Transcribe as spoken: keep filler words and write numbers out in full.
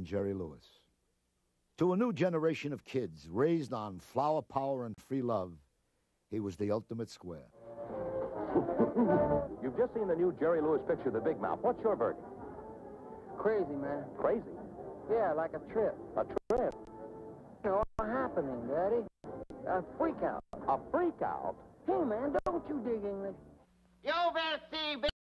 Jerry Lewis. To a new generation of kids raised on flower power and free love, he was the ultimate square. You've just seen the new Jerry Lewis picture, The Big Mouth. What's your verdict? Crazy, man. Crazy? Yeah, like a trip. A trip? You know, a happening, Daddy. A freak out. A freak out? Hey, man, don't you dig English? You will see